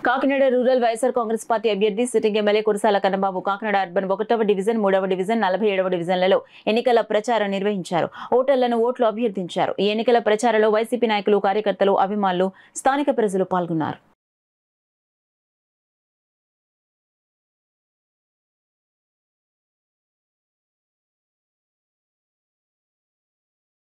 Kakinada rural YSR Congress party అభ్యర్థి sitting MLA Kurasala Kannababu Kakinada urban 1వ division 3వ డివిజన్ 47వ డివిజన్లలో ఎన్నికల ప్రచారం నిర్వహించారు. ఓటర్లను ఓట్లు అభ్యర్థించారు. ఈ ఎన్నికల ప్రచారంలో వైసీపీ నాయకులు, కార్యకర్తలు, అభిమానులు, స్థానిక ప్రజలు పాల్గొన్నారు.